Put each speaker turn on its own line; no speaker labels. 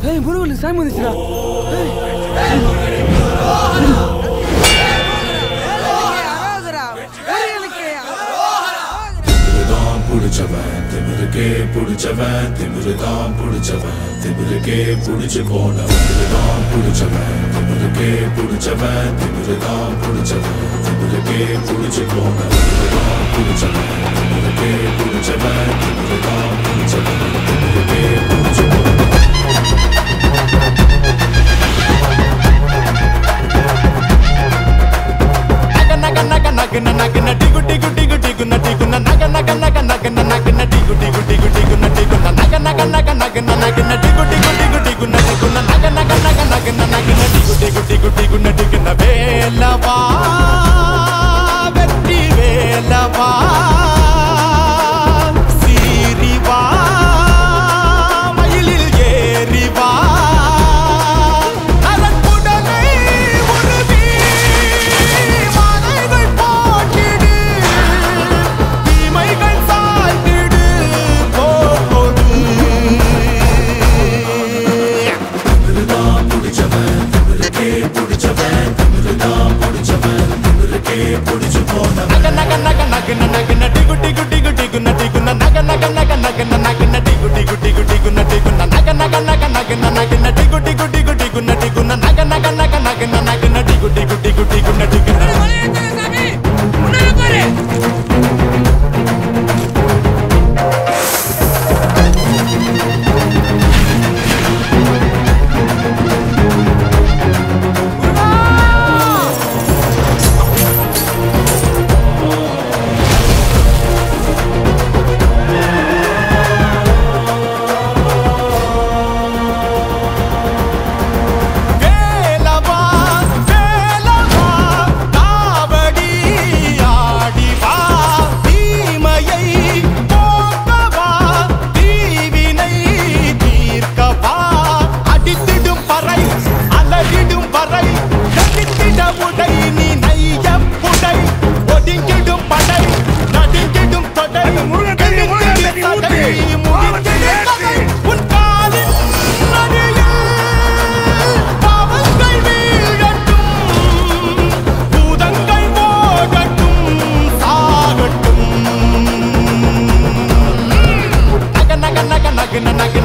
முருகன் சாமி வந்துச்சுடா.
புடிச்சவன் திமிருக்கே புடிச்சவன் திமிருதான் புடிச்சவன் திமிருக்கே புடிச்சு போனவன் தான் புடிச்சவன் திமிருக்கே புடிச்சவன் திமிருதான் புடிச்சவன் திமிருக்கே புடிச்சு போனவன் தான் புடிச்சவன் திமிருக்கே புடிச்சவன் திமிருதான் புடிச்சவன் திமிருக்கே புடிச்சு போனவன்.
வேலவா வெற்றி வேலவா சீரிவா மயிலில் ஏறிவா அலக்குடலை உருவி மாலைகள் போட்டிடு தீமைகள் சாய்த்திடு போடு.
திமிருதான் புடிச்சவன் திமிருக்கே புடிச்சவன் திமிருதான் புடிச்சவன் திமிருக்கே புடிச்சு போனவன்.
Nagana